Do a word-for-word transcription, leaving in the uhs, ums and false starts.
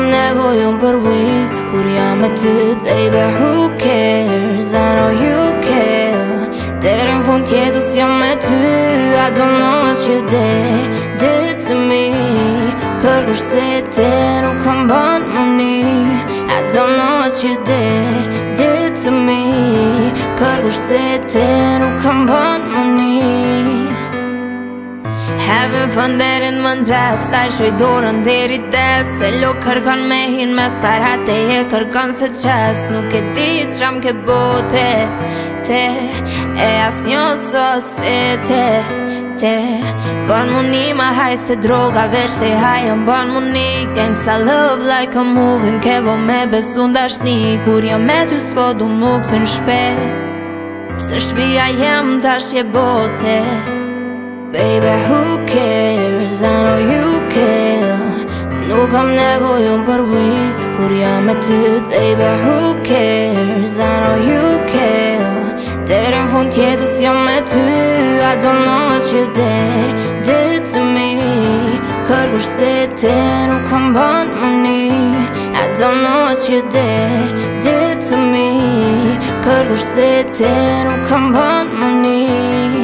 kam nevojën për ujt kur jam me ty. Baby, who cares, I know you care. Deri në fund jetës jam me ty. I don't know what you did, did to me. Kërkush se te nuk kam ban më ni. I don't know what you did, did to me. Kërkush se te nuk kam ban më ni. Having fun deri në mëngjes, ta i shoj dorën deri des. Se lo kërkan me hin mes parate e kërkan se qes. Nuk e di qam ke bote, te e as njo sos e te, te ban mu ni ma haj se droga veç te hajën ban mu ni. Gangsta love like a movie, m'ke vo me besu ndashni. Kur jam me ty s'po du mu këthyn shpet, se shpia jem tash je bote. Baby, who cares, I know you care. Nuk kam nevojën për ujt kur jam me ty. Baby, who cares, I know you care. Deri në fund jetës jam me ty. I don't know what you did, did to me. Kërkush se te nuk kam ban më ni. I don't know what you did, did to me. Kërkush se te nuk kam ban më ni.